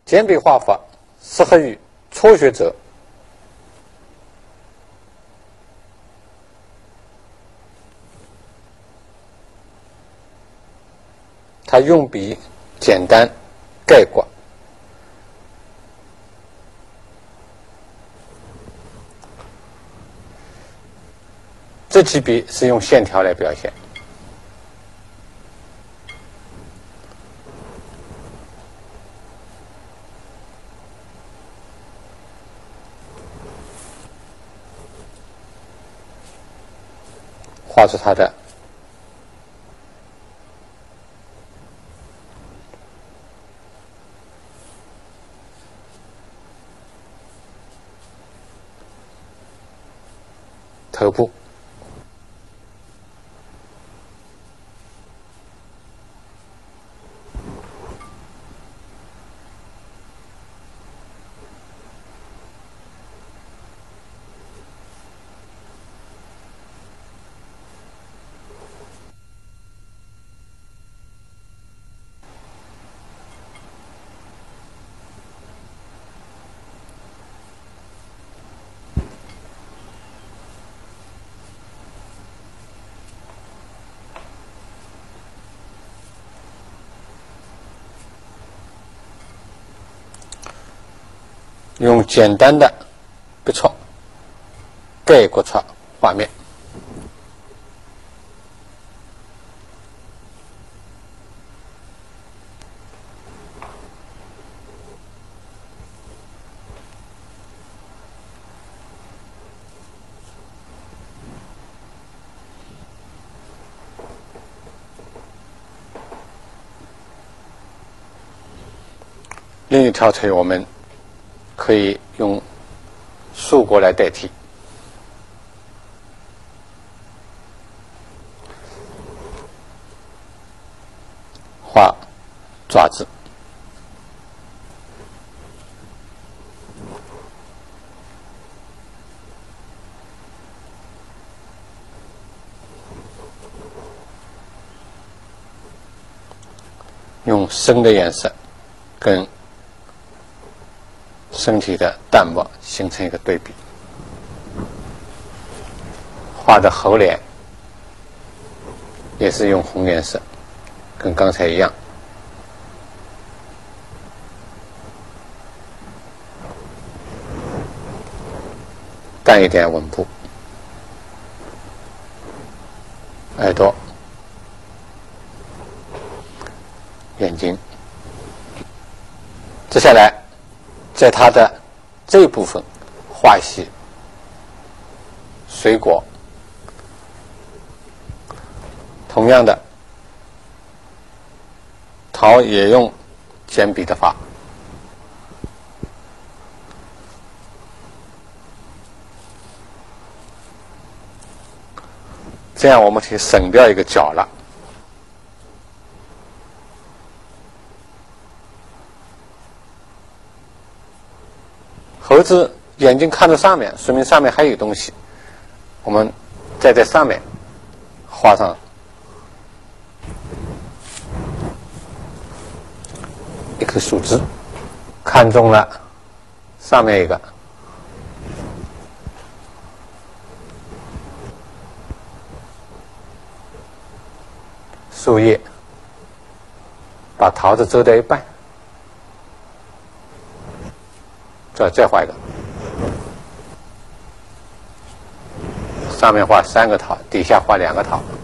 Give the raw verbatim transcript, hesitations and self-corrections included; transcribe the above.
简笔画法适合于初学者。它用笔简单概括，这支笔是用线条来表现。画出它的头部，用简单的笔触概括出画面。另一条腿我们可以用竖过来代替，画爪子，用深的颜色跟身体的淡漠形成一个对比，画的猴脸也是用红颜色，跟刚才一样，淡一点吻部，耳朵、眼睛。接下来在它的这一部分画一些水果，同样的，桃也用简笔的法，这样我们可以省掉一个角了。猴子眼睛看着上面，说明上面还有东西。我们再在上面画上一棵树枝，看中了上面一个，树叶，把桃子遮掉一半。再再画一个，上面画三个桃，底下画两个桃。